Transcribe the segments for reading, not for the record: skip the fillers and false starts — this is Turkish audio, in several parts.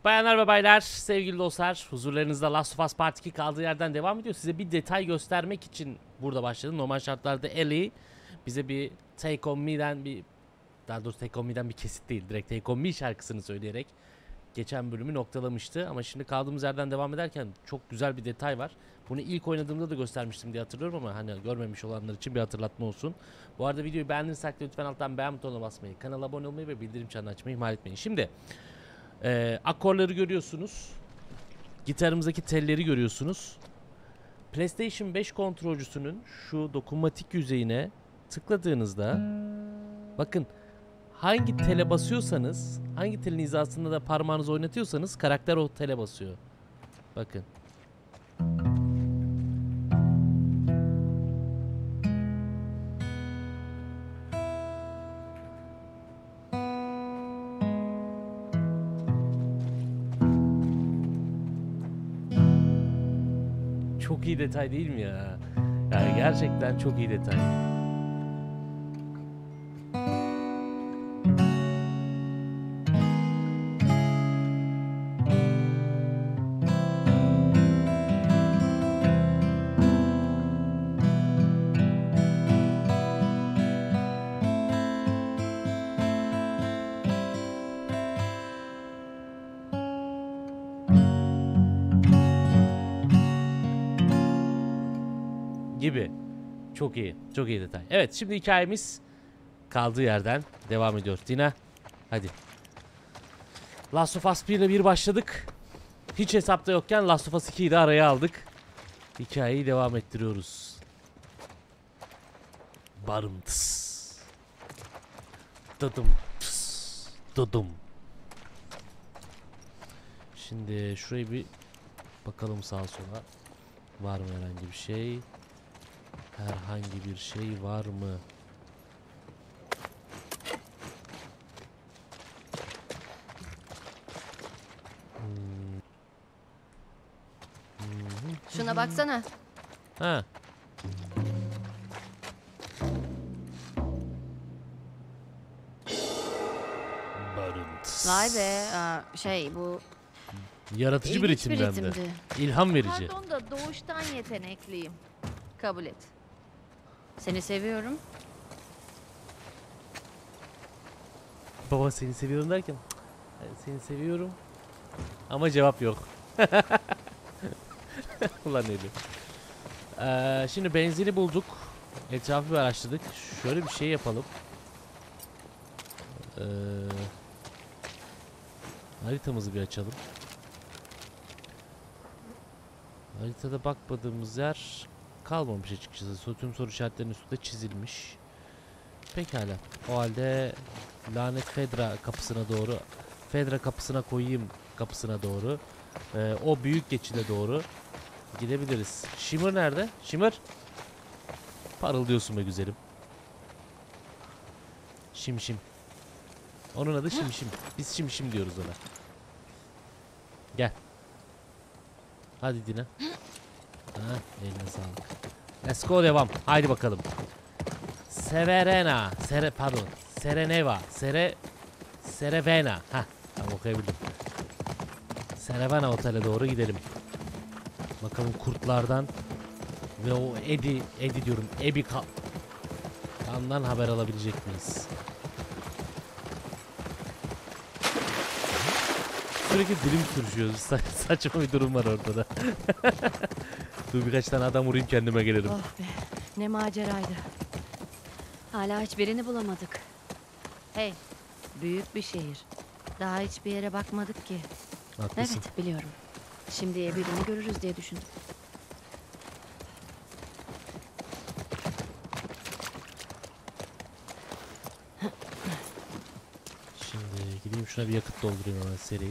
Bayanlar ve baylar, sevgili dostlar, huzurlarınızda Last of Us Part 2 kaldığı yerden devam ediyor. Size bir detay göstermek için burada başladım. Normal şartlarda Ellie bize bir Take On Me'den daha doğrusu Take On Me'den bir kesit değil, direkt Take On Me şarkısını söyleyerek geçen bölümü noktalamıştı. Ama şimdi kaldığımız yerden devam ederken çok güzel bir detay var. Bunu ilk oynadığımda da göstermiştim diye hatırlıyorum ama hani görmemiş olanlar için bir hatırlatma olsun. Bu arada videoyu beğendiyseniz lütfen alttan beğen butonuna basmayı, kanala abone olmayı ve bildirim çanını açmayı ihmal etmeyin. Şimdi akorları görüyorsunuz. Gitarımızdaki telleri görüyorsunuz. PlayStation 5 kontrolcüsünün şu dokunmatik yüzeyine tıkladığınızda bakın hangi tele basıyorsanız, hangi telin hizasında da parmağınızı oynatıyorsanız karakter o tele basıyor. Bakın. Çok iyi detay değil mi ya? Yani gerçekten çok iyi detay. Gibi. Çok iyi. Çok iyi detay. Evet, şimdi hikayemiz kaldığı yerden devam ediyor. Dina, hadi. Last of Us 1 ile 1 başladık. Hiç hesapta yokken Last of Us 2'yi de araya aldık. Hikayeyi devam ettiriyoruz. Barım tıs. Dıdım tıs. Dıdım. Şimdi şurayı bir bakalım sağa sola. Var mı herhangi bir şey? Herhangi bir şey var mı? Şuna baksana. Ha. Barınt. Vay be. Bu Yaratıcı bir ilginç bir ritimden de. ritimdi. İlham verici. Pardon da doğuştan yetenekliyim. Kabul et. Seni seviyorum. Baba seni seviyorum derken seni seviyorum ama cevap yok. Ulan neydi? Şimdi benzini bulduk. Etrafı bir araştırdık. Şöyle bir şey yapalım. Haritamızı bir açalım. Haritada bakmadığımız yer kalmamış açıkçası. Tüm soru işaretlerinin üstünde çizilmiş. Pekala. O halde lanet Fedra kapısına doğru, Fedra kapısına koyayım kapısına doğru, o büyük geçide doğru gidebiliriz. Shimmer nerede? Shimmer? Parıldıyorsun be güzelim. Şimşim. Onun adı Şimşim. Biz Şimşim diyoruz ona. Gel. Hadi Dina. Ha, eline sağlık. Let's go, devam. Haydi bakalım. Severena. Sereneva. Serevena. Hah. Tamam, okuyabildim. Serevena otele doğru gidelim. Bakalım kurtlardan ve o Edi diyorum. Kandan haber alabilecek miyiz? Sürekli dilim sürüşüyor. Saçma bir durum var ortada. Dur birkaç tane adam vurayım kendime gelirim. Oh be. Ne maceraydı. Hala hiçbirini bulamadık. Hey. Büyük bir şehir. Daha hiçbir yere bakmadık ki. Haklısın. Evet, biliyorum. Şimdiye birini görürüz diye düşündüm. Şimdi gideyim şuna bir yakıt doldurayım hemen seri.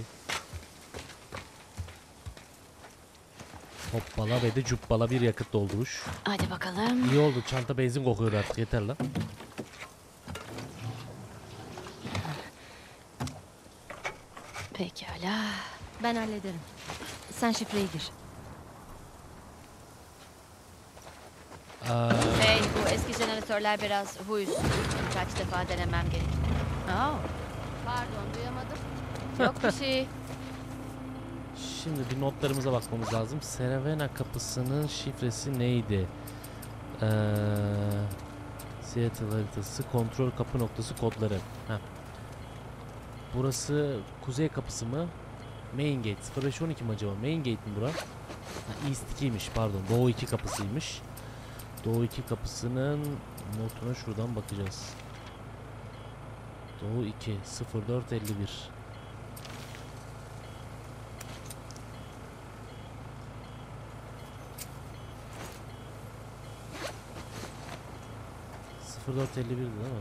Hoppala ve de cuppala bir yakıt dolduruş. Hadi bakalım. İyi oldu, çanta benzin kokuyor artık, yeter lan. Pekala. Ben hallederim. Sen şifreyi gir. Hey, bu eski jeneratörler biraz huysuz. Birkaç defa denemem gerek. Oh, pardon, duyamadım. Yok bir şey. Şimdi bir notlarımıza bakmamız lazım. Seravena kapısının şifresi neydi? Seattle haritası, kontrol kapı noktası kodları. Heh. Burası kuzey kapısı mı? Main gate 0512 mi acaba? Main gate mi bura? Ha, East 2'ymiş pardon. Doğu 2 kapısıymış. Doğu 2 kapısının notuna şuradan bakacağız. Doğu 2 0451. Sıfır dört elli birdi değil mi?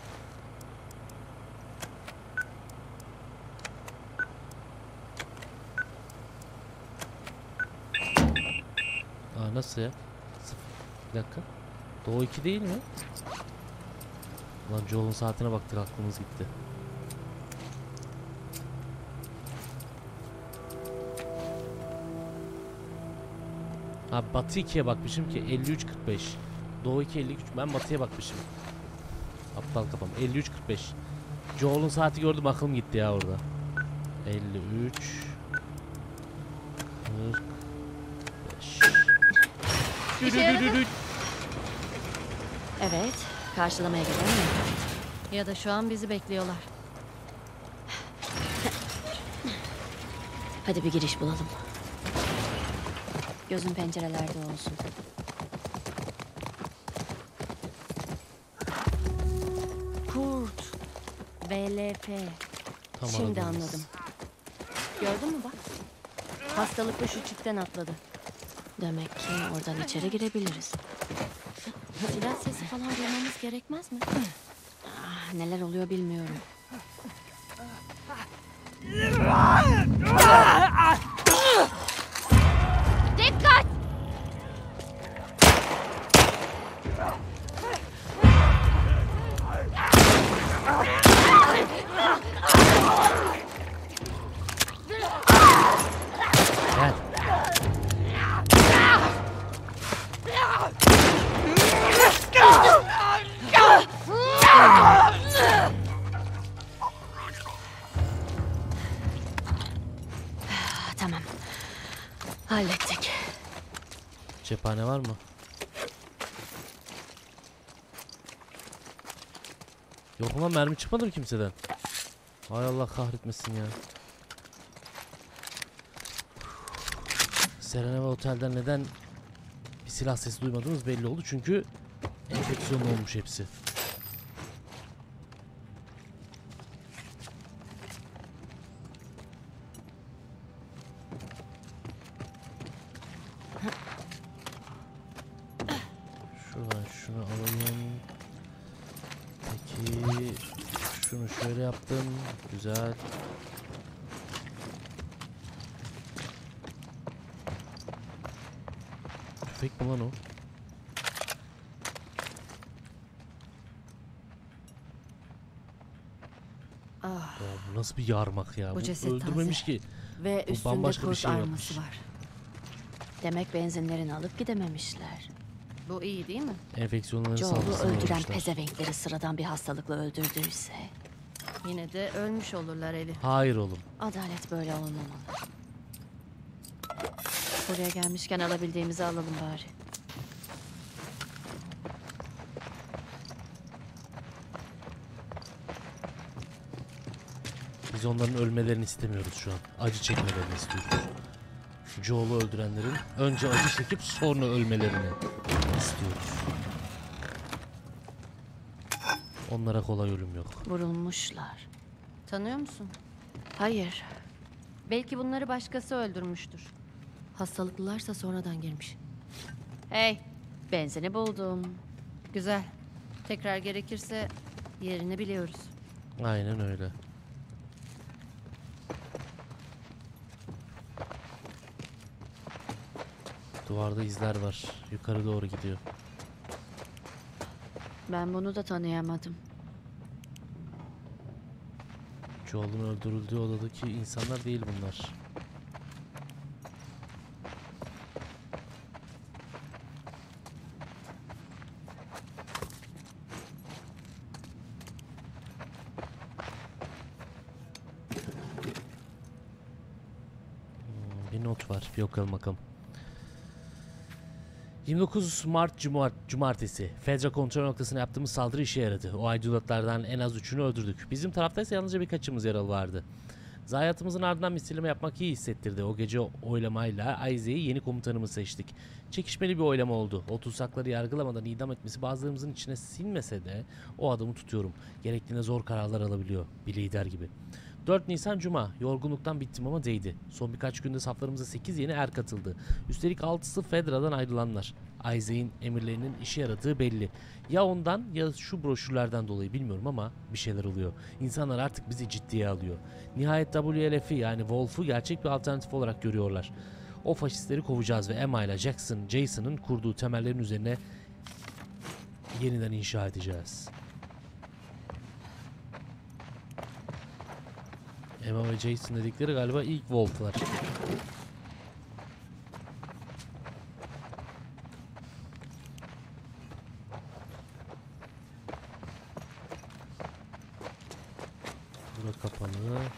Aa nasıl ya? Bir dakika. Doğu 2 değil mi? Lan Joel'un saatine baktık aklımız gitti. Ha Batı 2'ye bakmışım ki 53.45. Doğu 2 53. Ben Batı'ya bakmışım. Aptal kafam. 53.45. Joel'un saati gördüm aklım gitti ya orada. 53 45. İşe yaradı. Evet, karşılamaya gelen mi? Ya da şu an bizi bekliyorlar. Hadi bir giriş bulalım. Gözün pencerelerde olsun. Kurt. VLP. Tam Şimdi aradığımız. anladım. Gördün mü bak? Hastalıklı şu çiftten atladı. Demek ki oradan içeri girebiliriz. Silah sesi falan duymamız gerekmez mi? Neler oluyor bilmiyorum. Dikkat! Gel. Tamam. Hallettik. Cephane var mı? Yok lan mermi çıkmadı mı kimseden? Hay Allah kahretmesin ya. Serena ve otelden neden bir silah sesi duymadığımız belli oldu çünkü enfeksiyon olmuş hepsi. Şuradan şunu alayım. Peki şunu şöyle yaptım. Güzel. Tüfek mi lan o? Ah, Ya bu nasıl bir yarmak ya? Bu Bu ceset öldürmemiş taze. ki. ve Bu üstünde bambaşka bir kurt şey arması yapmış. var. Demek benzinlerini alıp gidememişler. Bu iyi değil mi? Enfeksiyonların Joel'u saldırısına öldüren uğramışlar. pezevenkleri sıradan bir hastalıkla öldürdüyse... Yine de ölmüş olurlar Eli. Hayır oğlum. Adalet böyle olmamalı. Buraya gelmişken alabildiğimizi alalım bari. Biz onların ölmelerini istemiyoruz şu an. Acı çekmelerini istiyoruz. Joel'u öldürenlerin önce acı çekip sonra ölmelerini istiyoruz. Onlara kolay ölüm yok. Vurulmuşlar. Tanıyor musun? Hayır. Belki bunları başkası öldürmüştür. Hastalıklılarsa sonradan girmiş. Hey, benzini buldum. Güzel. Tekrar gerekirse yerini biliyoruz. Aynen öyle. Duvarda izler var. Yukarı doğru gidiyor. Ben bunu da tanıyamadım. Joel'un öldürüldüğü odadaki insanlar değil bunlar. Bir not var. Bir okuyalım bakalım. 29 Mart Cumartesi. Fedra kontrol noktasına yaptığımız saldırı işe yaradı. O aydınlatlardan en az 3'ünü öldürdük. Bizim tarafta ise yalnızca birkaçımız yaralı vardı. Zayiatımızın ardından misilleme yapmak iyi hissettirdi. O gece oylamayla Isaac'i yeni komutanımı seçtik. Çekişmeli bir oylama oldu. O tutsakları yargılamadan idam etmesi bazılarımızın içine sinmese de o adamı tutuyorum. Gerektiğinde zor kararlar alabiliyor. Bir lider gibi. 4 Nisan Cuma. Yorgunluktan bittim ama değdi. Son birkaç günde saflarımıza 8 yeni er katıldı. Üstelik 6'sı Fedra'dan ayrılanlar. Isaac'in emirlerinin işe yaradığı belli. Ya ondan ya şu broşürlerden dolayı bilmiyorum ama bir şeyler oluyor. İnsanlar artık bizi ciddiye alıyor. Nihayet WLF'i yani Wolf'u gerçek bir alternatif olarak görüyorlar. O faşistleri kovacağız ve Emma ile Jason'ın kurduğu temellerin üzerine yeniden inşa edeceğiz. Emma ve Jason dedikleri galiba ilk Wolf'lar. Bura kapalı.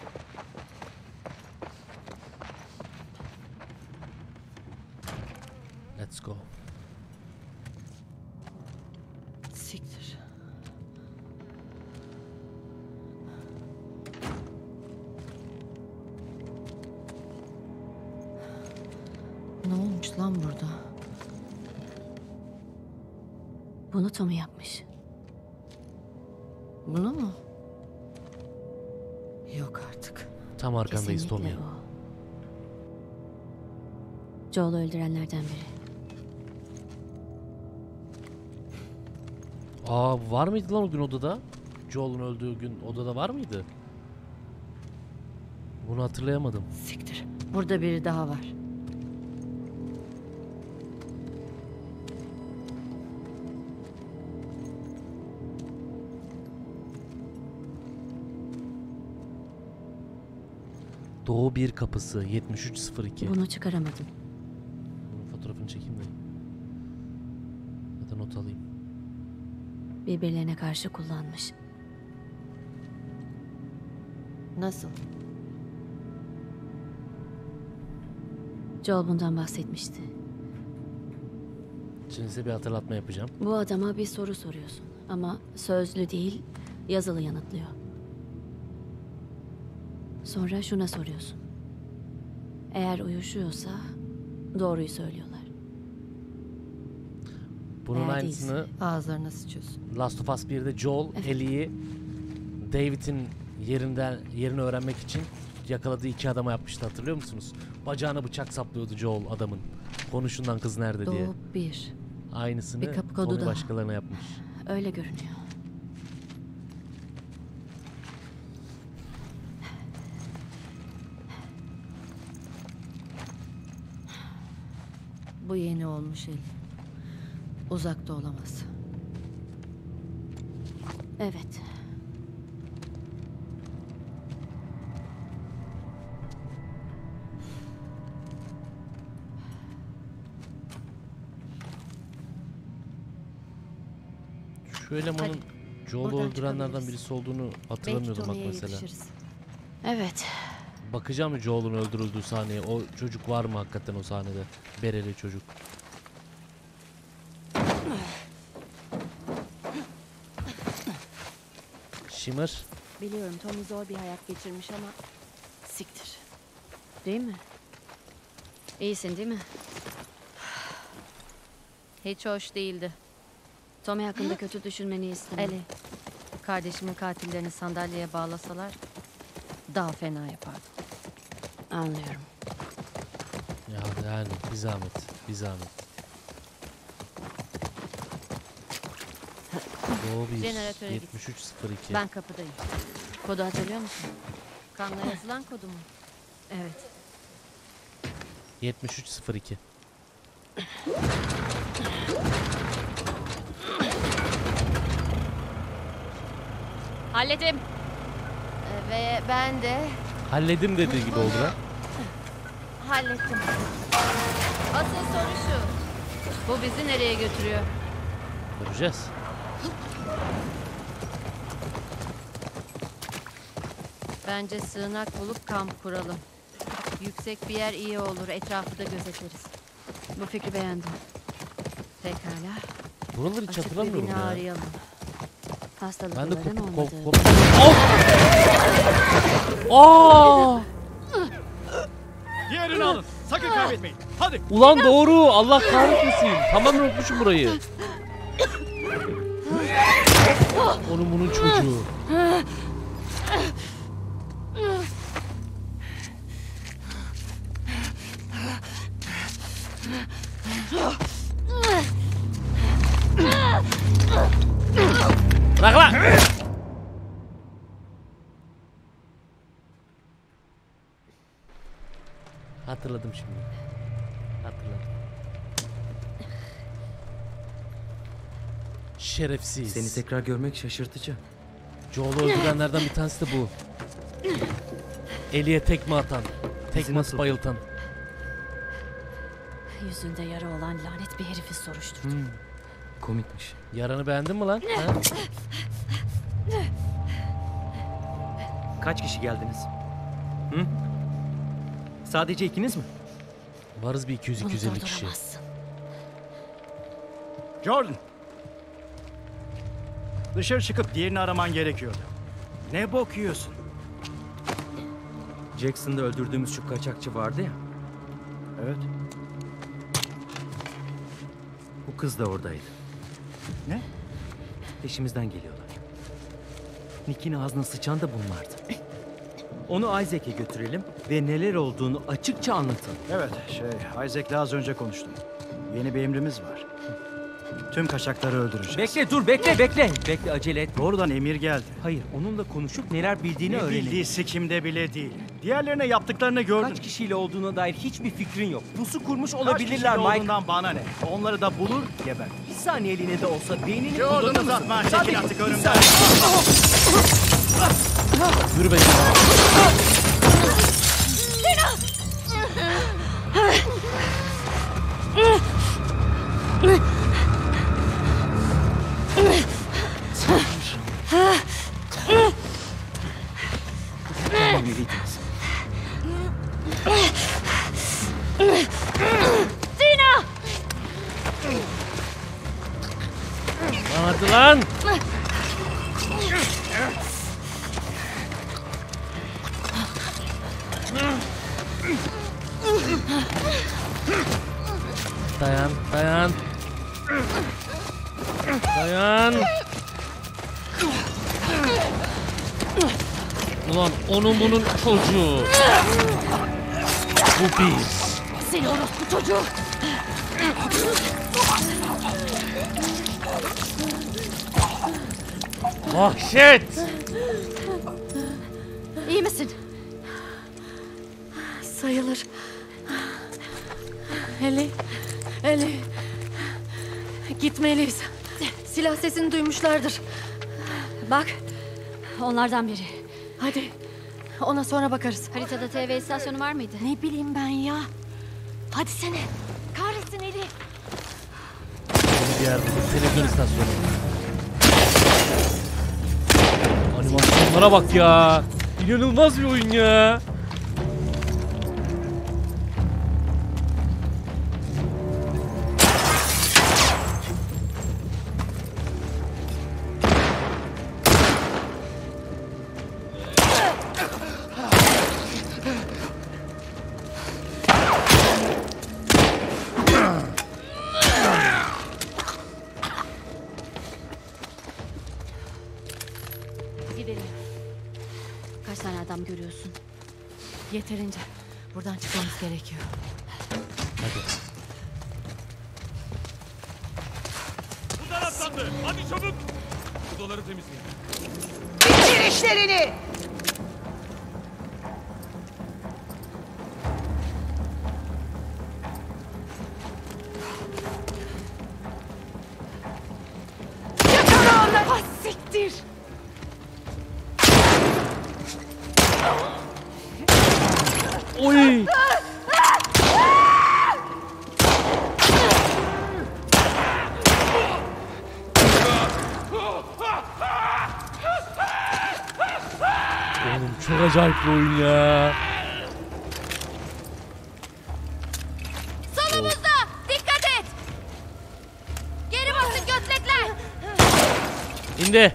Let's go. Siktir. Ne olmuş lan burada? Bunu Tommy yapmış. Bunu mu? Yok artık. Tam arkandayız Kesinlikle Tommy. o. Joel'u öldürenlerden biri. Aa, var mıydı lan o gün odada? Joel'un öldüğü gün odada var mıydı? Bunu hatırlayamadım. Siktir. Burada biri daha var. Doğu 1 kapısı 7302. Bunu çıkaramadım. Bunun fotoğrafını çekeyim de. Ya da not alayım. Birbirlerine karşı kullanmış. Nasıl? Joel bundan bahsetmişti. Şimdi size bir hatırlatma yapacağım. Bu adama bir soru soruyorsun. Ama sözlü değil, yazılı yanıtlıyor. Sonra şuna soruyorsun. Eğer uyuşuyorsa doğruyu söylüyorlar. Bunun Eğer aynısını değilse ağızlarına sıçıyorsun. Last of Us 1'de Joel, Evet. Ellie'yi David'in yerini öğrenmek için yakaladığı iki adama yapmıştı, hatırlıyor musunuz? Bacağına bıçak saplıyordu Joel adamın. Konuşundan kız nerede diye. Doğu 1. Aynısını Bir kapı kodu Tommy daha. başkalarına yapmış. Öyle görünüyor. Bu yeni olmuş el. Uzakta olamaz. Evet. Şu elemanın Joel'u buradan öldürenlerden çıkabiliriz. birisi olduğunu hatırlamıyordum bak mesela. Evet. Bakacağım mı Joel'un öldürüldüğü sahneye? O çocuk var mı hakikaten o sahnede? Bereli çocuk. Shimmer. Biliyorum Tommy zor bir hayat geçirmiş ama siktir. Değil mi? İyisin değil mi? Hiç hoş değildi. Tommy hakkında kötü düşünmeni istemem. Ellie, kardeşimin katillerini sandalyeye bağlasalar daha fena yapardı. Anlıyorum. Ya yani bir zahmet. Bir zahmet. Doğu 1. Jeneratöre git. 7302. Ben kapıdayım. Kodu hatırlıyor musun? Kanla yazılan kodu mu? Evet. 7302. Halledim. Ve ben de Halledim dediği gibi oldu lan. hallettim. Asıl soru şu. Bu bizi nereye götürüyor? Göreceğiz. Bence sığınak bulup kamp kuralım. Yüksek bir yer iyi olur. Etrafı da gözetleriz. Bu fikri beğendim. Pekala. Buraları hiç Açık bir hatırlamıyorum bina ya. arayalım. Ben de Hastalıkların kopu olmadığı. kop. Aa! Diğerini alın. Sakın kaybetmeyin. Hadi. Ulan doğru. Allah kahretmesin. Tamamen unutmuşum burayı. Onun bunun çocuğu. Bırak lan. Hatırladım şimdi. Hatırladım. Şerefsiz. Seni tekrar görmek şaşırtıcı. Joel'u öldürenlerden bir tanesi de bu. Eli'ye tekme atan. Tekme nasıl? bayıltan. Yüzünde yara olan lanet bir herifi soruşturdum. Komikmiş. Yaranı beğendin mi lan? Ha? Kaç kişi geldiniz? Hı? Sadece ikiniz mi? Varız bir Bunu 200-250 kişi. durduramazsın. Jordan. Dışarı çıkıp diğerini araman gerekiyordu. Ne bok yiyorsun? Jackson'da öldürdüğümüz şu kaçakçı vardı ya. Evet. Bu kız da oradaydı. Ne? Peşimizden geliyorlar. Nick'in ağzına sıçan da bunlardı. Onu Isaac'e götürelim ve neler olduğunu açıkça anlatalım. Evet, Isaac'le az önce konuştum. Yeni bir emrimiz var. Tüm kaçakları öldüreceğiz. Bekle dur bekle. Bekle acele et. Doğrudan emir geldi. Hayır onunla konuşup neler bildiğini Ne öğrenelim. bildiği sikimde bile değil. Diğerlerine yaptıklarını gördün. Kaç kişiyle olduğuna dair hiçbir fikrin yok. Pusu kurmuş Kaç olabilirler kişide Mike. olduğundan bana ne? Onları da bulur, geber. Bir saniyeliğine de olsa beynini Jordan kullanır mısın? uzatma, çekil Sadece artık bir önümden. Yürü be. Gelmeliydiniz. Lan hadi lan. Dayan, dayan. Dayan. Ulan onun bunun çocuğu. Bu biz. Seni orospu çocuğu. Vahşet. İyi misin? Sayılır. Eli. Gitmeliyiz. Silah sesini duymuşlardır. Bak, onlardan biri. Hadi, ona sonra bakarız. Haritada TV istasyonu var mıydı? Ne bileyim ben ya. Hadi sene. Kahretsin Eli. Bir yerde bir televizyon istasyonu. Animasyonlara bak ya. İnanılmaz bir oyun ya. Gidelim. Kaç tane adam görüyorsun? Yeterince. Buradan çıkmamız gerekiyor. Hadi. Bunlar atlandı. Hadi çabuk. Odaları temizleyin. Bitir işlerini! Yakala onları! Ah, siktir. Oy. Oğlum çok acayip bir oyun ya. İndi.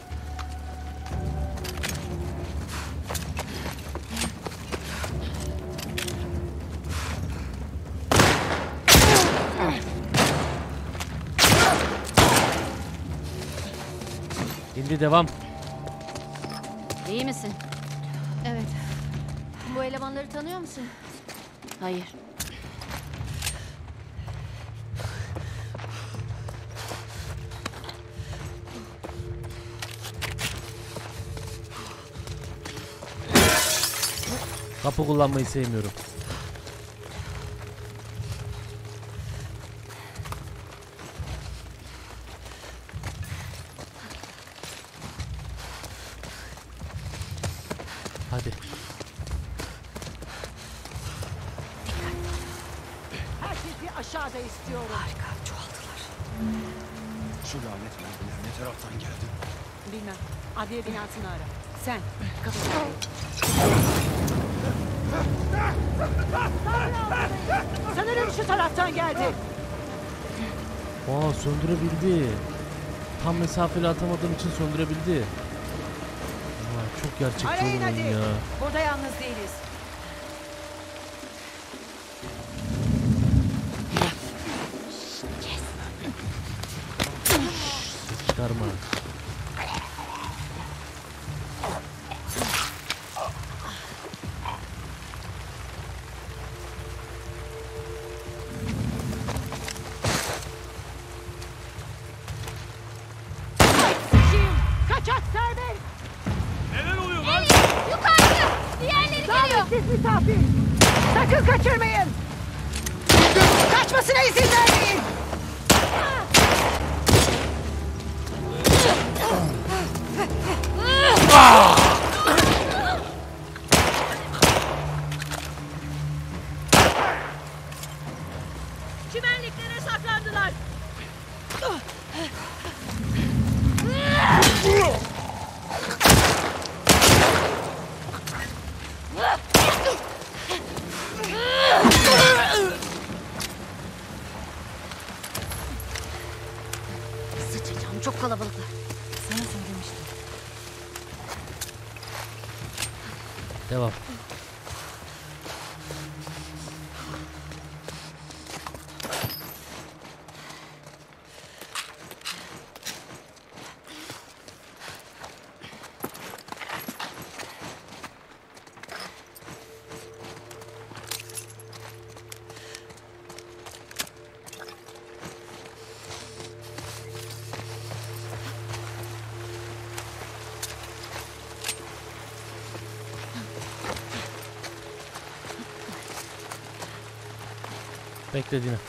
İndi, devam. İyi misin? Evet. Bu elemanları tanıyor musun? Hayır. Kapı kullanmayı sevmiyorum. Hadi. Herkesi aşağıda istiyorum. Şu lanet mermiler ne taraftan geldi? Bilmem. Adliye binasını ara. Sen. Kapıyı. Sanırım şu taraftan geldi. Aa, söndürebildi. Tam mesafeli atamadığım için söndürebildi. Aa, çok gerçekçi Arayın hadi. oyun ya. Burada yalnız değiliz. Ses çıkarma. Kaçak serbest. Neler oluyor lan? Yukarıda! Diğerleri geliyor. Siz misafir. Sakın kaçırmayın. Kaçmasına izin vermeyin. Çimenliklere saklandılar. Sıçacağım, çok kalabalıklar. Sana söylemiştim. Devam. Bekle Dina.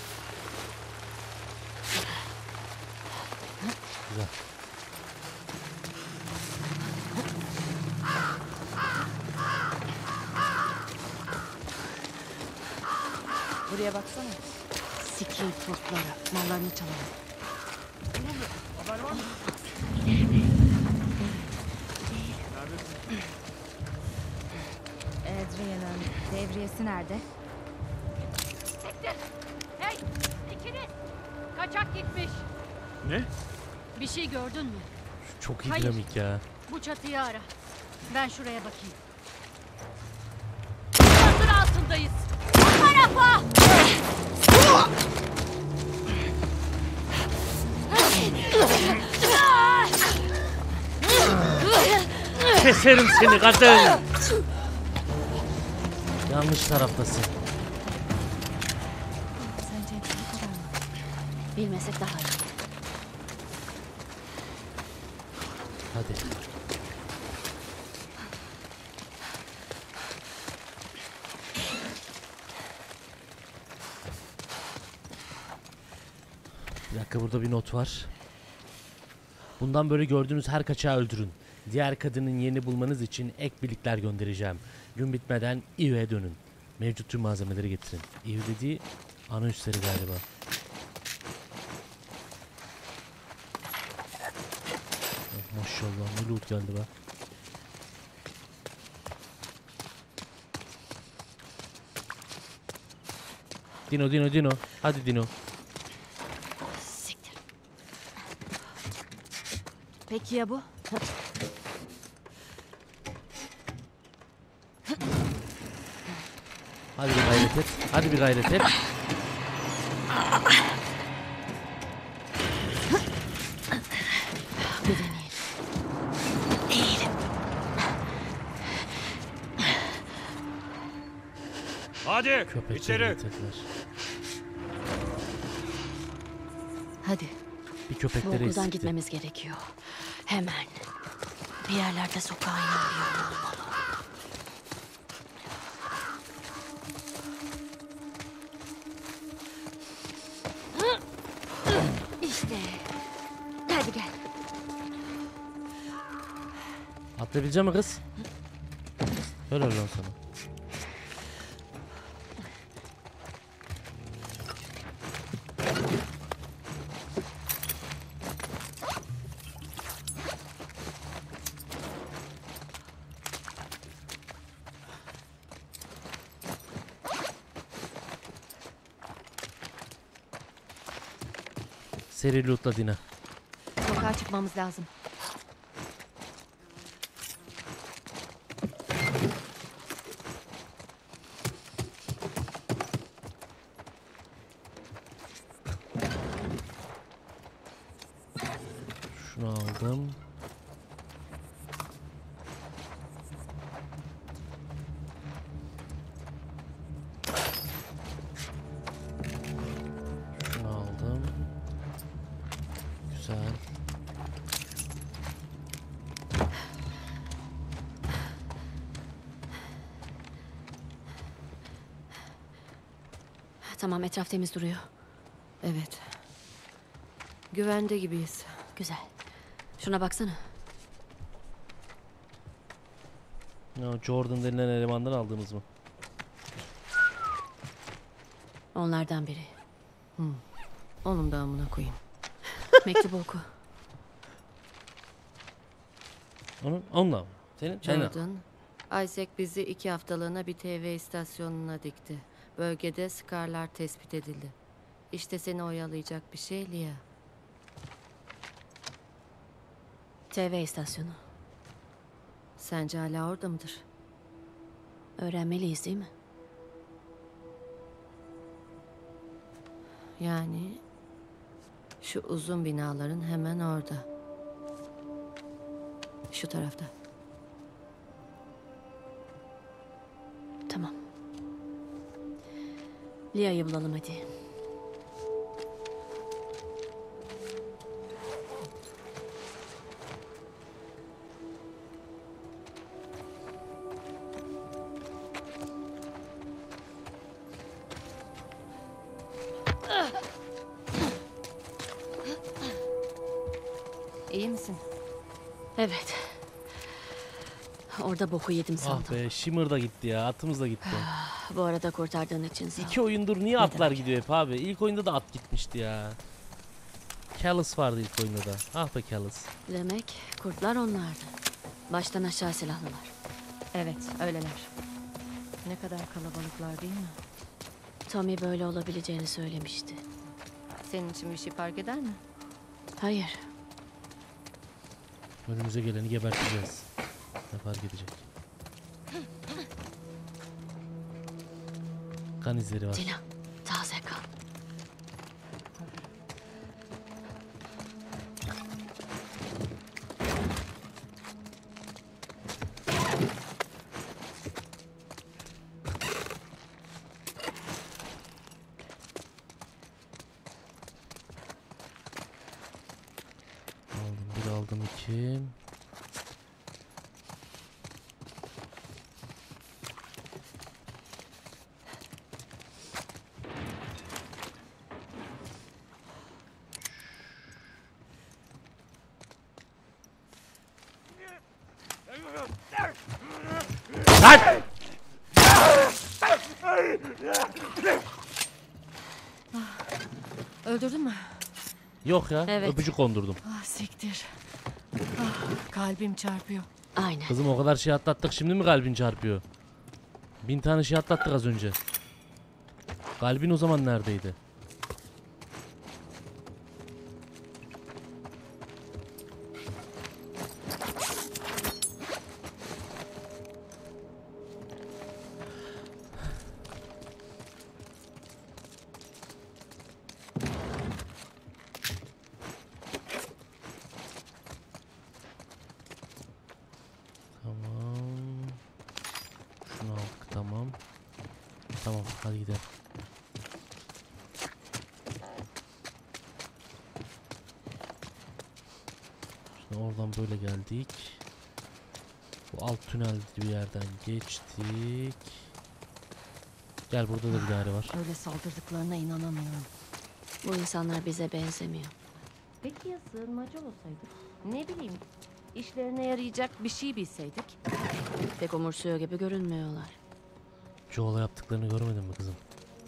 Güzel. Buraya baksana. Sikeyim kurtları. Mallarını çalalım. Adrian'ın devriyesi nerede? Hey! İkiniz! Kaçak gitmiş. Ne? Bir şey gördün mü? Çok iyi Hayır. dinamik ya. Bu çatıyı ara. Ben şuraya bakayım. Çatır altındayız. Bu tarafa! Keserim seni kadın. Yanlış taraftasın. Sence hepsi bu kadar mı? Bilmesek daha iyi. Hadi. Bir dakika, burada bir not var. Bundan böyle gördüğünüz her kaçağı öldürün. Diğer kadının yerini bulmanız için ek birlikler göndereceğim. Gün bitmeden Eve'e dönün. Mevcut tüm malzemeleri getirin. Eve dediği ana üsleri galiba. Oh, maşallah ne loot geldi be. Dino. Hadi Dino. Siktir. Peki ya bu? Hadi bir gayret et. Hadi bir gayret et. Bir deneyelim. Eğilim. Hadi Köpekleri içeri. getirdiler. Hadi. Bir Bu köpekleri okuldan eksikti. gitmemiz gerekiyor. Hemen. Bir yerlerde sokağa inen bir yol olmalı. İşte. Hadi gel. Atlayabilecek mi kız? Helal lan sana. Seri lootla Dina. Sokağa çıkmamız lazım. Şunu aldım. Şunu aldım. Güzel. Tamam, etraf temiz duruyor. Evet. Güvende gibiyiz. Güzel. Şuna baksana. Ya, Jordan denilen elemandan aldığımız mı? Onlardan biri. Onun da amına koyayım. Mektubu oku. Onunla mı? Senin? Jordan, Isaac bizi 2 haftalığına bir TV istasyonuna dikti. Bölgede skarlar tespit edildi. İşte seni oyalayacak bir şey Lia. TV istasyonu. Sence hala orada mıdır? Öğrenmeliyiz değil mi? Yani şu uzun binaların hemen orada. Şu tarafta. Tamam. Lia'yı bulalım hadi. İyi misin? Evet. Orada boku yedim sandım. Ah be, Shimmer da gitti ya. Atımız da gitti. Bu arada kurtardığın için sağ ol. 2 oyundur niye atlar gidiyor hep abi? İlk oyunda da at gitmişti ya. Callus vardı ilk oyunda da. Ah be Callus. Demek kurtlar onlardı. Baştan aşağı silahlılar. Evet, öyleler. Ne kadar kalabalıklar değil mi? Tommy böyle olabileceğini söylemişti. Senin için bir şey fark eder mi? Hayır. Önümüze geleni geberteceğiz. Ne fark edecek? Kan izleri var. Dina, taze kan. Aldım bir, aldım iki. Lan! Öldürdün mü? Yok ya, Evet. öpücük kondurdum. Ah siktir. Ah, kalbim çarpıyor. Aynen. Kızım o kadar şey atlattık, şimdi mi kalbin çarpıyor? 1000 tane şey atlattık az önce. Kalbin o zaman neredeydi? Tamam hadi gidelim. Şimdi oradan böyle geldik. Bu alt tünel bir yerden geçtik. Gel burada da bir daire var. Öyle saldırdıklarına inanamıyorum. Bu insanlar bize benzemiyor. Peki ya sığınmacı olsaydık? Ne bileyim, işlerine yarayacak bir şey bilseydik. Pek umursuyor gibi görünmüyorlar. Joel'a yaptıklarını görmedin mi kızım?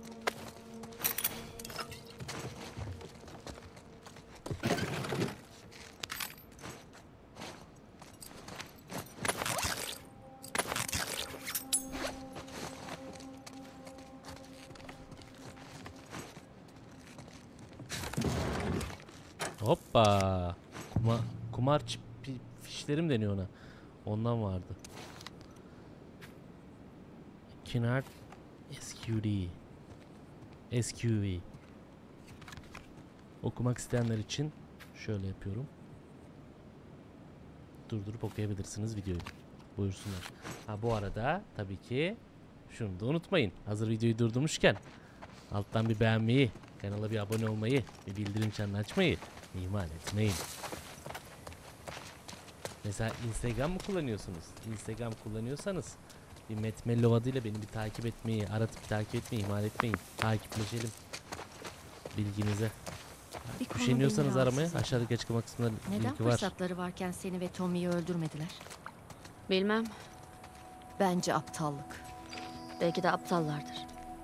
Hoppa. Kumar fişlerim deniyor ona. Ondan vardı. Kinard SQV. Okumak isteyenler için şöyle yapıyorum. Durdurup okuyabilirsiniz videoyu. Buyursunlar. Ha bu arada tabii ki şunu da unutmayın. Hazır videoyu durdurmuşken alttan bir beğenmeyi, kanala bir abone olmayı, bir bildirim çanını açmayı ihmal etmeyin. Mesela Instagram mı kullanıyorsunuz? Instagram kullanıyorsanız bir Met Mello adıyla beni bir takip etmeyi, aratıp takip etmeyi ihmal etmeyin. Takipleşelim. Bilginize. Üşeniyorsanız aramaya aşağıdaki açıklama kısmında Neden linki var. fırsatları varken seni ve Tommy'yi öldürmediler? Bilmem. Bence aptallık. Belki de aptallardır.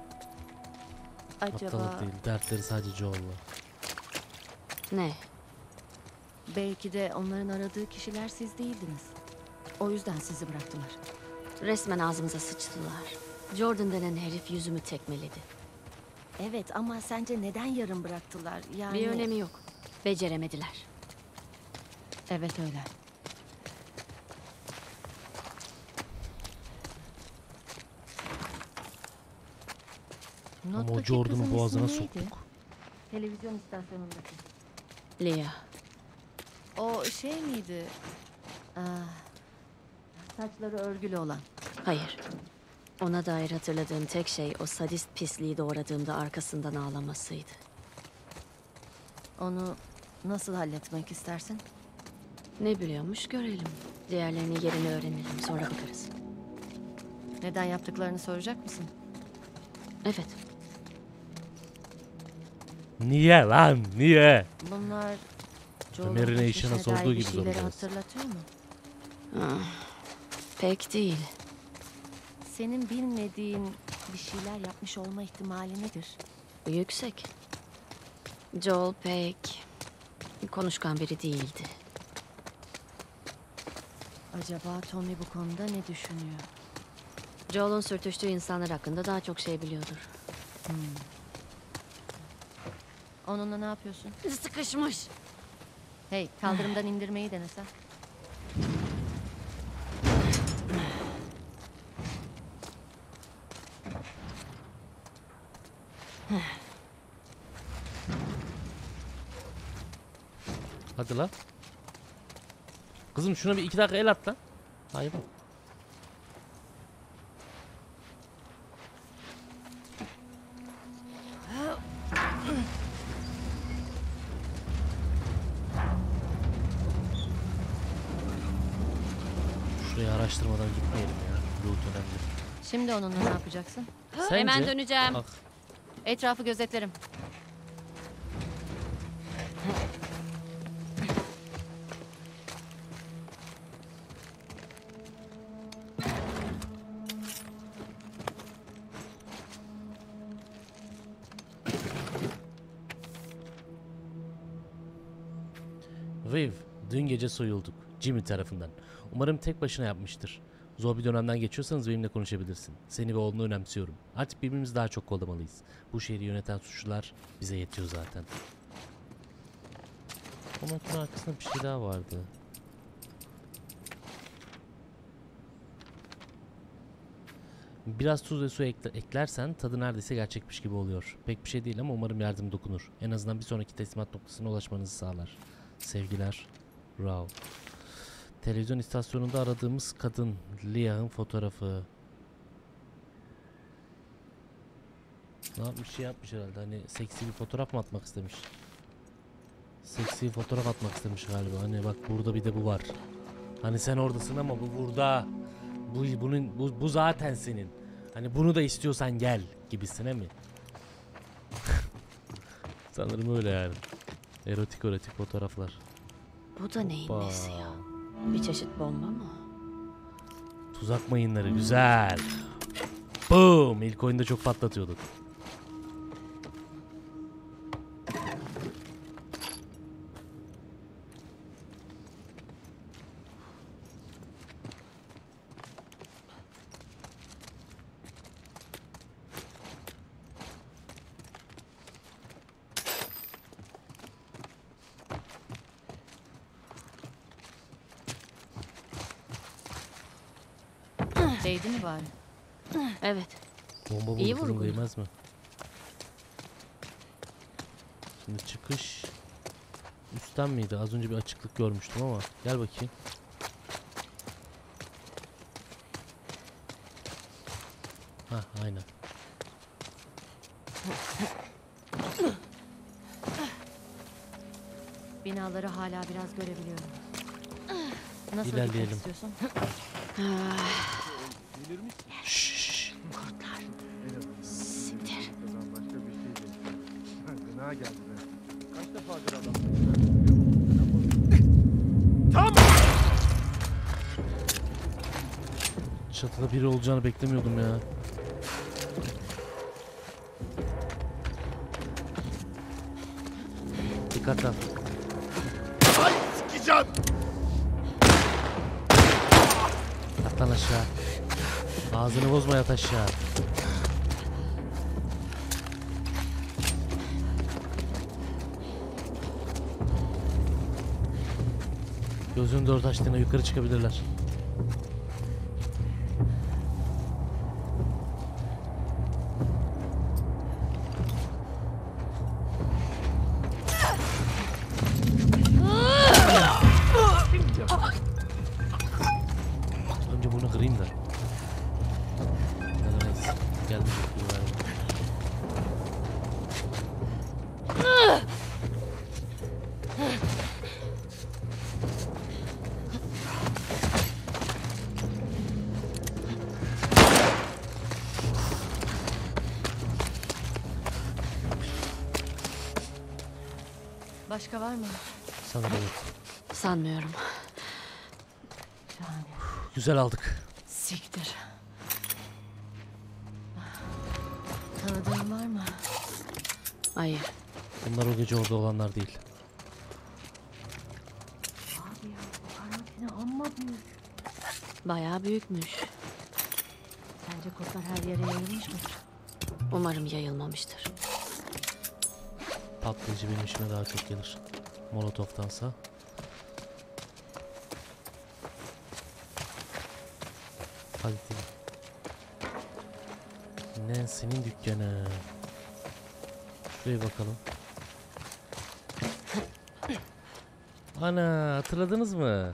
Acaba Aptallık değil. Dertleri sadece Joel'la. Ne? belki de onların aradığı kişiler siz değildiniz. O yüzden sizi bıraktılar. Resmen ağzımıza sıçtılar. Jordan denen herif yüzümü tekmeledi. Evet ama sence neden yarım bıraktılar? Yani... Bir önemi yok. Beceremediler. Evet öyle. Ama o Nottaki Jordan'ı kızın boğazına ismi neydi? soktuk. Televizyon istasyonundaki. Leah. O şey miydi? Saçları örgülü olan. Hayır. Ona dair hatırladığım tek şey o sadist pisliği doğradığımda arkasından ağlamasıydı. Onu nasıl halletmek istersin? Ne biliyormuş görelim. Diğerlerini yerini öğrenelim. Sonra bakarız. Neden yaptıklarını soracak mısın? Evet. Niye lan? Niye? Bunlar Joel'un Marination geçmişine sorduğu dair bir gibi şeyleri soracağız. hatırlatıyor mu? Pek değil. Senin bilmediğin bir şeyler yapmış olma ihtimali nedir? Yüksek. Joel pek konuşkan biri değildi. Acaba Tommy bu konuda ne düşünüyor? Joel'un sürtüştüğü insanlar hakkında daha çok şey biliyordur. Onunla ne yapıyorsun? Sıkışmış. Hey, kaldırımdan indirmeyi denesen. Hadi lan. Kızım şuna bir 2 dakika el at lan. Hayır bak. Şurayı araştırmadan gitmeyelim ya. Loot önemli. Şimdi onunla ne yapacaksın? Sence? Hemen döneceğim. Ah, Etrafı gözetlerim. Viv, dün gece soyulduk. Jimmy tarafından. Umarım tek başına yapmıştır. Zor bir dönemden geçiyorsanız benimle konuşabilirsin. Seni ve oğlunu önemsiyorum. Artık birbirimizi daha çok kollamalıyız. Bu şehri yöneten suçlular bize yetiyor zaten. O makine arkasında bir şey daha vardı. Biraz tuz ve su eklersen tadı neredeyse gerçekmiş gibi oluyor. Pek bir şey değil ama umarım yardım dokunur. En azından bir sonraki teslimat noktasına ulaşmanızı sağlar. Sevgiler, Rao. Televizyon istasyonunda aradığımız kadın, Leah'ın fotoğrafı. Ne yapmış, şey yapmış herhalde, hani seksi bir fotoğraf mı atmak istemiş? Seksi bir fotoğraf atmak istemiş galiba. Hani bak burada bir de bu var. Hani sen oradasın ama bu burada. Bu zaten senin. Hani bunu da istiyorsan gel gibisine mi? Sanırım öyle yani. Erotik fotoğraflar. Bu da neyin Hoppa. nesi ya? Bir çeşit bomba mı? Tuzak mayınları güzel. Boom! İlk oyunda çok patlatıyorduk. Değdi mi bari? Evet. Bomba İyi vurdu kızım, vurgun. değmez mi? Şimdi çıkış üstten miydi? Az önce bir açıklık görmüştüm ama gel bakayım. Hah, aynen. Binaları hala biraz görebiliyorum. Nasıl İlerleyelim. gitmek istiyorsun? Şşş. Siktir. Gına geldi be. Kaç defadır adam. Çatıda biri olacağını beklemiyordum ya. Dikkat et. Ay sikeceğim. Yat lan aşağı. Ağzını bozma, yat aşağı. Gözün dört açtığına yukarı çıkabilirler. Önce bunu kırayım da. Evet, geldi çok iyi galiba. Başka var mı? Sanırım evet. Sanmıyorum. Güzel aldık. Siktir. Tanıdığın var mı? Hayır. Bunlar o gece orada olanlar değil. Abi ya bu karantina amma büyük. Bayağı büyükmüş. Sence kurtlar her yere yayılmış mıdır? Umarım yayılmamıştır. Patlayıcı benim işime daha çok gelir. Molotof'tansa. Hadi gidelim. Nancy'nin dükkanı. Şuraya bakalım. Ana, hatırladınız mı?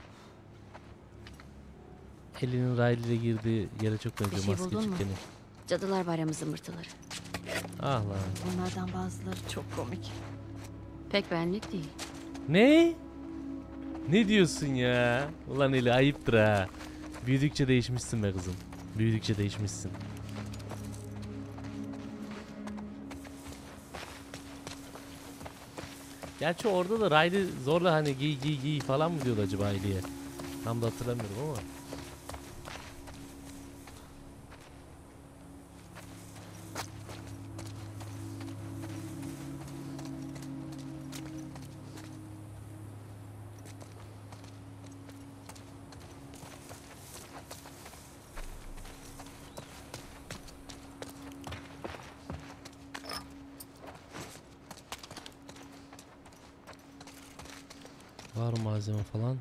Ellie'nin Riley ile girdiği yere çok benziyor, şey maske buldun mu? dükkanı. Cadılar Bayramı zımbırtıları. Ah lan. Bunlardan bazıları çok komik. Pek benlik değil. Ne? Ne diyorsun ya? Ulan Ellie, ayıptır ha. Büyüdükçe değişmişsin be kızım. Büyüdükçe değişmişsin. Gerçi orada da Riley zorla hani giy falan mı diyordu acaba Ellie'ye? Tam da hatırlamıyorum ama. Var mı malzeme falan?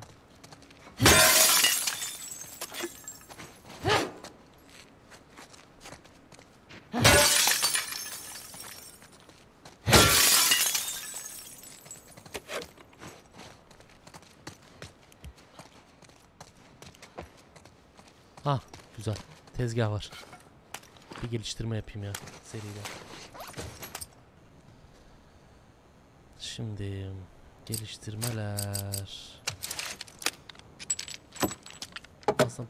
Ah, güzel. Tezgah var. Bir geliştirme yapayım ya seride. Şimdi geliştirmeler. Aslında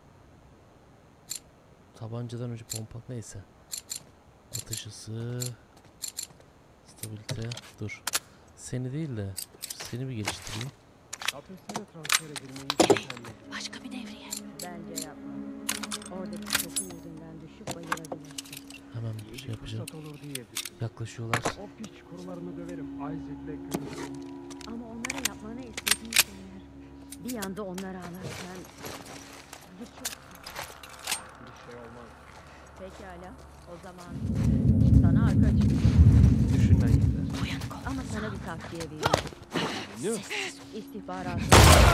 tabancadan önce pompa neyse. Atış hızı, stabilite. Dur. Seni değil de seni bir geliştireyim. Ateşlere transfere girmeyi Başka bir devriye. Bence yapma. Oradaki koku yüzünden düşüp bayılabilirsin. Hemen bir şey yapacağım. fırsat olur diye düşündüm. Yaklaşıyorlar. O piç kurularını döverim. Isaac'le görüşürüm. Ama onlara yapmanı istediğin şeyler. Bir yanda onları ağlarken... Birçok... Bir şey olmaz. Pekala. O zaman sana arka çıkacağım. Düşünmen yeter. Ama sana bir tavsiye vereyim. Ne? İstihbarat.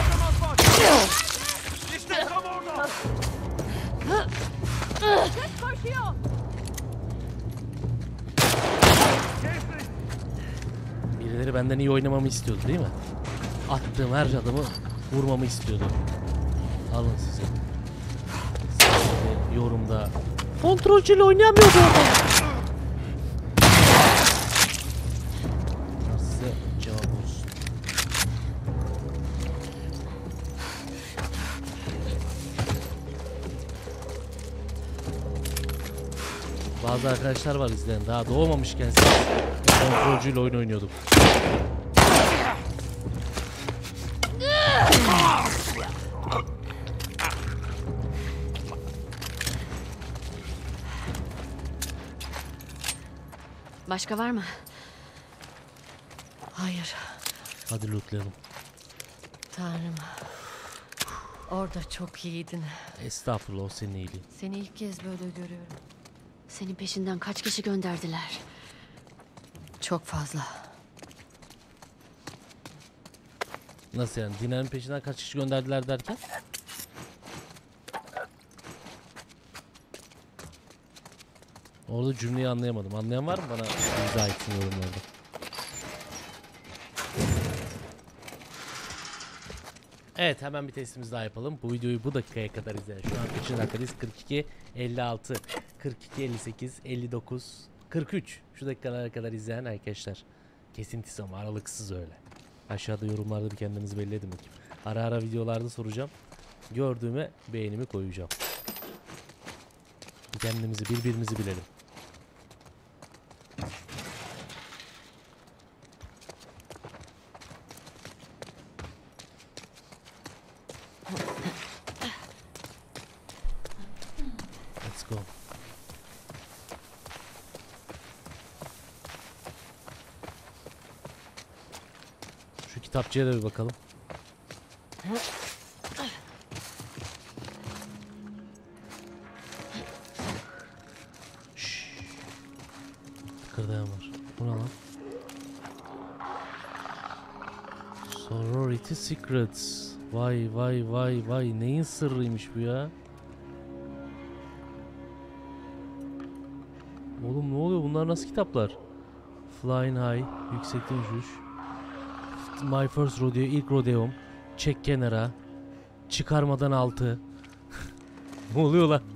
İşte tam orada. Koşuyor. Birileri benden iyi oynamamı istiyordu değil mi? Attığım her adamı vurmamı istiyordu. Alın size. Size yorumda kontrolcüyle oynayamıyordu orada. Size cevap olsun. Bazı arkadaşlar var izleyen daha doğmamışken kontrolcüyle oyun oynuyordum. Başka var mı? Hayır. Hadi lootlayalım. Tanrım. Orada çok iyiydin. Estağfurullah o senin iyiliğin. Seni ilk kez böyle görüyorum. Senin peşinden kaç kişi gönderdiler? Çok fazla. Nasıl yani? Dina'nın peşinden kaç kişi gönderdiler derken? Orada cümleyi anlayamadım. Anlayan var mı? Bana izah etsin yorumlarda. Evet hemen bir testimizi daha yapalım. Bu videoyu bu dakikaya kadar izleyen. Şu an kaçıncı dakikadayız? 42, 56, 42, 58, 59, 43. Şu dakikalara kadar izleyen arkadaşlar. Kesintisiz ama aralıksız öyle. Aşağıda yorumlarda bir kendinizi belli edin bakayım. Ara ara videolarda soracağım. Gördüğüme beğenimi koyacağım. Kendimizi birbirimizi bilelim. Let's go. Şu kitapçıya da bir bakalım. Şşş. Kırdayan var. Bu ne lan? Sorority Secrets. Vay vay vay vay. Neyin sırrıymış bu ya? Oğlum ne oluyor? Bunlar nasıl kitaplar? Flying High. Yüksekten uçuş. My First Rodeo. İlk rodeom. Çek kenara. Çıkarmadan altı. Ne oluyor lan?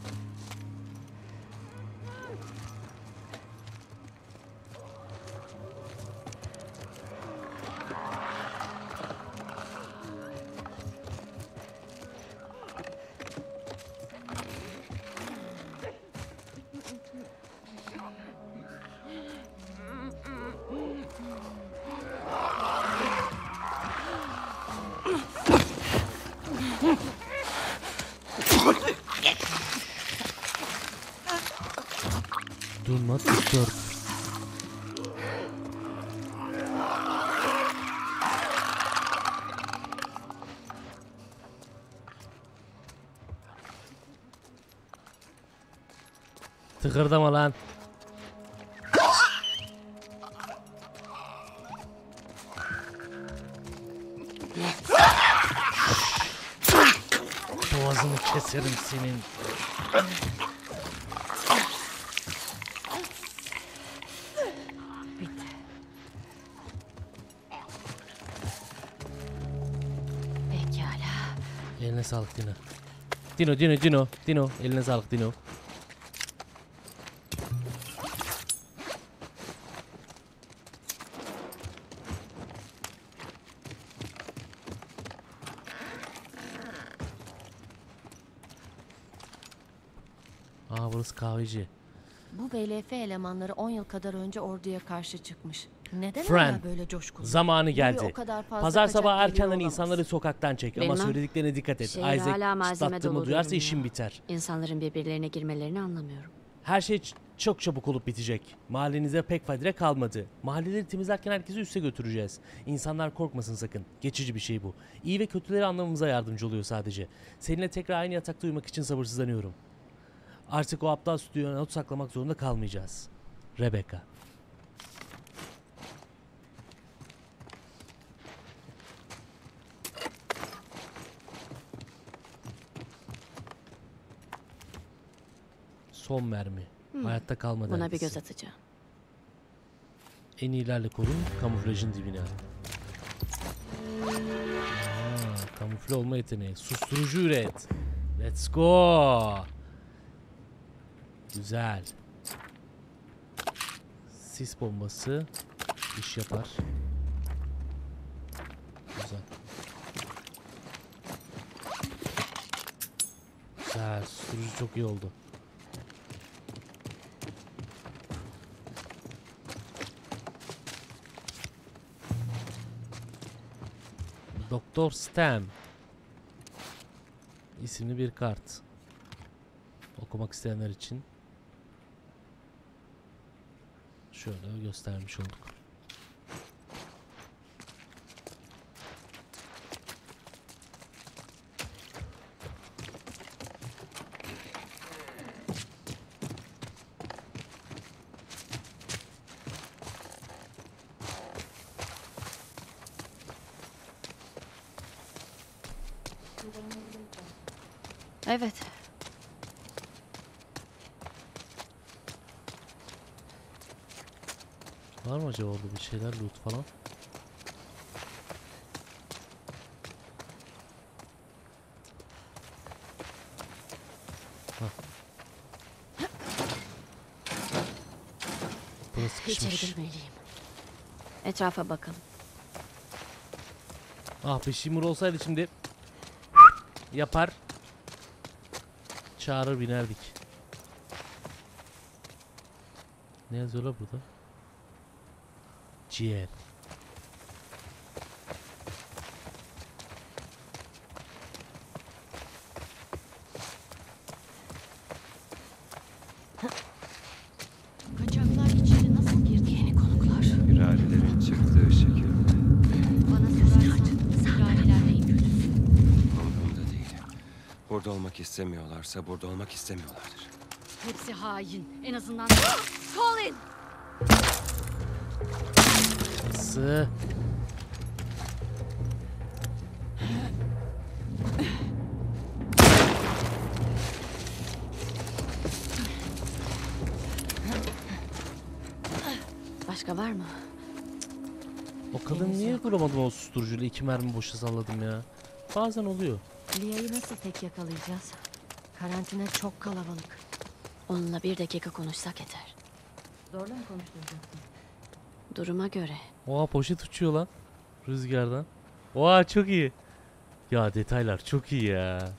Do not disturb. Tıkırdama lan. Boğazını keserim senin. Pekala. Eline sağlık Dino. Dino eline sağlık Dino. Aa, burası kahveci. Bu BLF elemanları 10 yıl kadar önce orduya karşı çıkmış. Neden Fran, hala böyle coşkulu? Zamanı Buraya geldi. o kadar fazla Pazar kaçak sabahı geliyor erkenden olamaz. insanları sokaktan çek ama Bilmem. söylediklerine dikkat et. Şehir hala Isaac malzeme çıtlattığımı dolu duyarsa görünüyor. işim biter. İnsanların birbirlerine girmelerini anlamıyorum. Her şey çok çabuk olup bitecek. Mahallenize pek fayda kalmadı. Mahalleleri temizlerken herkesi üste götüreceğiz. İnsanlar korkmasın sakın. Geçici bir şey bu. İyi ve kötüleri anlamamıza yardımcı oluyor sadece. Seninle tekrar aynı yatakta uyumak için sabırsızlanıyorum. Artık o aptal stüdyoya not saklamak zorunda kalmayacağız. Rebecca. Son mermi. Hayatta kalma Buna bir derdisi. göz atacağım. En iyilerle korun, kamuflajın dibine. Kamufle olma yeteneği. Susturucu üret. Let's go. Güzel. Sis bombası iş yapar. Güzel. Güzel. Susturucu çok iyi oldu. Doktor Stam isimli bir kart. Okumak isteyenler için şöyle göstermiş olduk. Evet. Var mı acaba orada bir şeyler, loot falan? Hah. Burası İçeri sıkışmış. girmeliyim. Etrafa bakalım. Ah be, Shimur olsaydı şimdi yapar çağırır binerdik. Ne yazıyorlar burada? Ciğer. Kaçaklar içeri nasıl girdi? Yeni konuklar. Firarilerin çıktığı şekilde. Bana sorarsan firariler en kötüsü. Umurumda değil. Burada olmak istemiyorlarsa burada olmak istemiyorlardır. Hepsi hain. En azından... Colin! Nasıl? Başka var mı? O kadın niye vuramadım o susturucuyla, 2 mermi boşa salladım ya. Bazen oluyor. Lia'yı nasıl tek yakalayacağız? Karantina çok kalabalık. Onunla 1 dakika konuşsak yeter. Zorla mı konuşturacaksın? Duruma göre. Oha, poşet uçuyor lan rüzgardan. Oha, çok iyi. Ya detaylar çok iyi ya.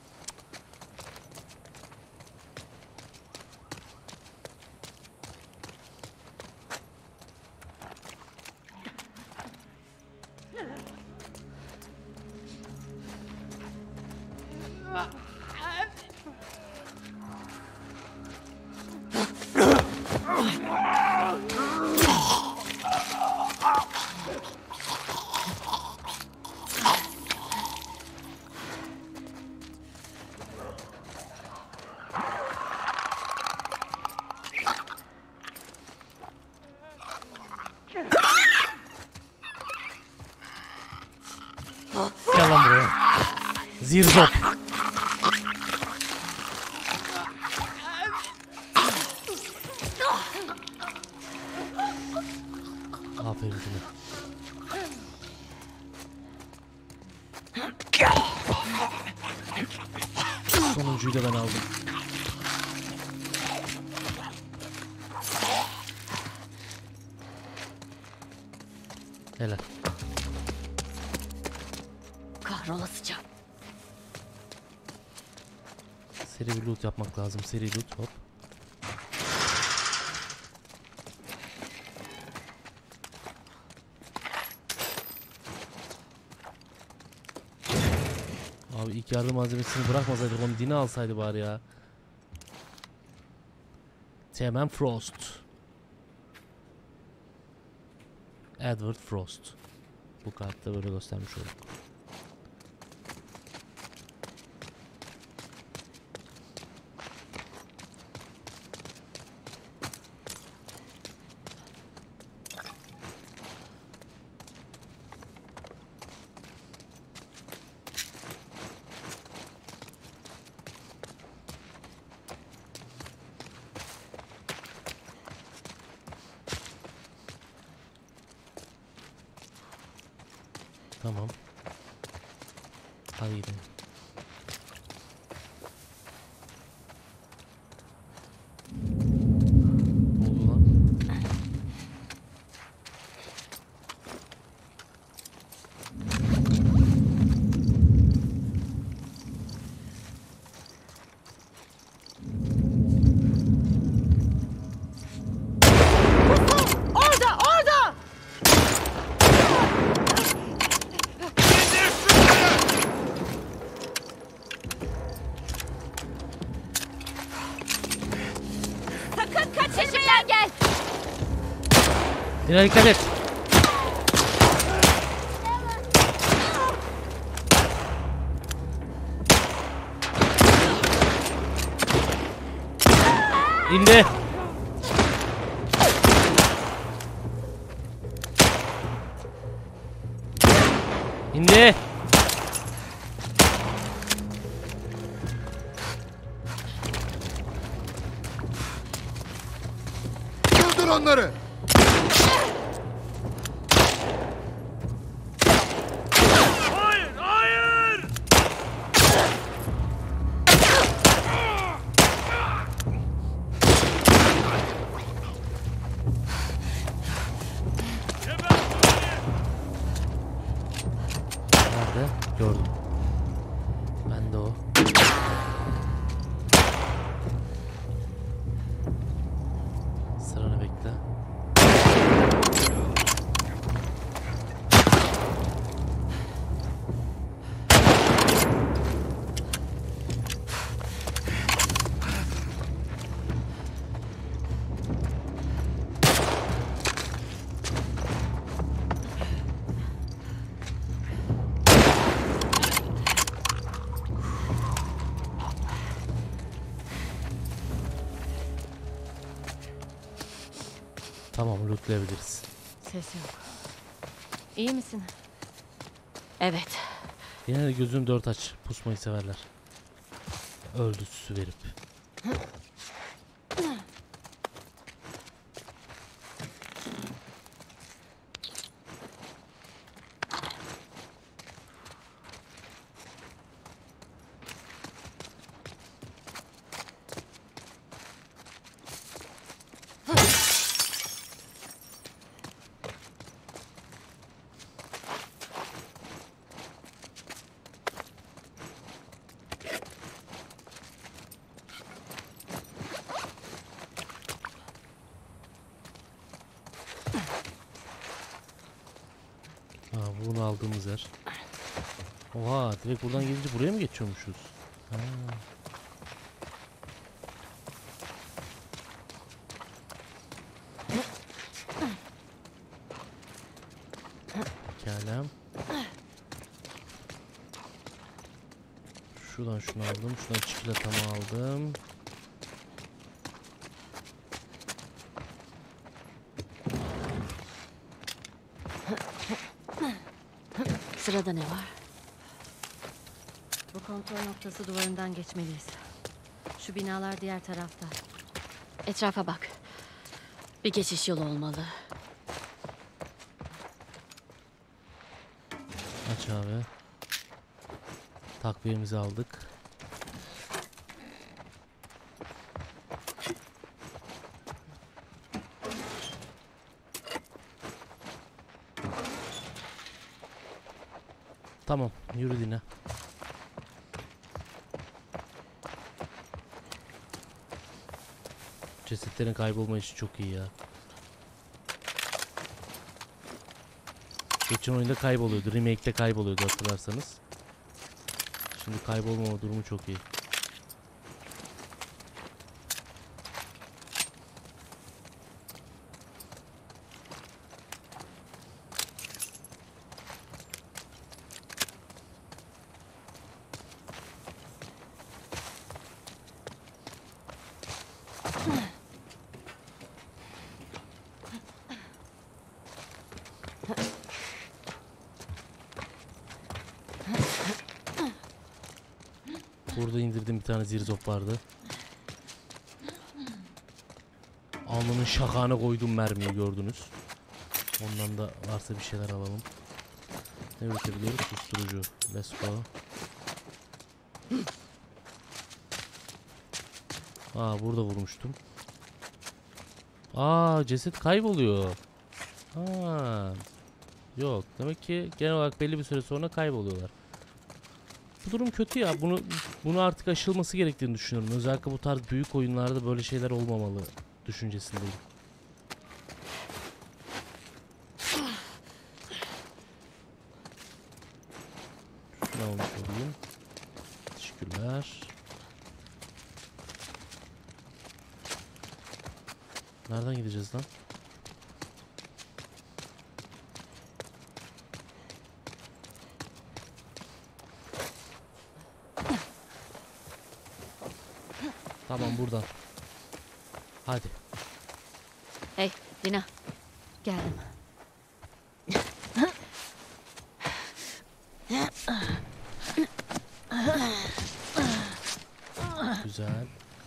Gel lan buraya. Zirzop. Aferin sana. Sonuncuyu da ben aldım. Helal. Kahrolasıca. Seri bir loot yapmak lazım. Seri loot, hop. Abi ilk yardım malzemesini bırakmasaydık, onu Dina alsaydı bari ya. Teğmen Frost. Edward Frost. Bu kartta böyle göstermiş olduk. Tamam. Hadi gidelim. Ne oldu lan? Orada, orada! Sakın kaçırmaya gel. Dina dikkat et. İndi. İndi. Durdur onları! Hayır, hayır! Nerede? Gördüm. Ben de o. Sıranı bekle. Tamam, lootlayabiliriz. Ses yok. İyi misin? Evet. Yine de gözünü dört aç. Pusmayı severler. Öldü süsü verip. Bunu aldığımız yer. Oha, direkt buradan gelince buraya mı geçiyormuşuz? Ha. Pekala. Şuradan şunu aldım. Şuradan çikolatamı aldım. Sırada ne var? Bu kontrol noktası duvarından geçmeliyiz. Şu binalar diğer tarafta. Etrafa bak. Bir geçiş yolu olmalı. Aç abi. Takviyemizi aldık. Tamam, yürü Dina. Cesetlerin kaybolma işi çok iyi ya. Geçen oyunda kayboluyordu, remake'te kayboluyordu hatırlarsanız. Şimdi kaybolmama durumu çok iyi. Burada indirdim bir tane zirzop vardı. Alnının şakağına koydum mermiyi gördünüz. Ondan da varsa bir şeyler alalım. Ne üretebiliyoruz? Susturucu. Let's go. Aa burada vurmuştum. Aa ceset kayboluyor. Aa. Yok demek ki genel olarak belli bir süre sonra kayboluyorlar. Bu durum kötü ya. Bunu artık aşılması gerektiğini düşünüyorum. Özellikle bu tarz büyük oyunlarda böyle şeyler olmamalı düşüncesindeyim. Şunu almış olayım. Teşekkürler. Nereden gideceğiz lan? Tamam buradan. Hadi. Hey Lina. Geldim. Güzel.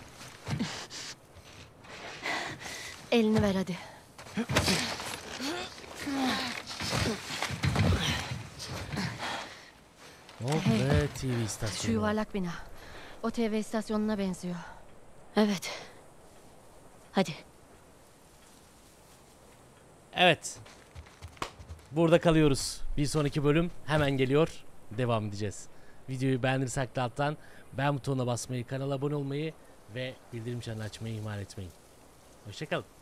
Elini ver hadi. Oh be TV istasyonu. Şu yuvarlak bina. O TV istasyonuna benziyor. Evet. Hadi. Evet. Burada kalıyoruz. Bir sonraki bölüm hemen geliyor. Devam edeceğiz. Videoyu beğenirsek de alttan beğen butonuna basmayı, kanala abone olmayı ve bildirim çanını açmayı ihmal etmeyin. Hoşçakalın.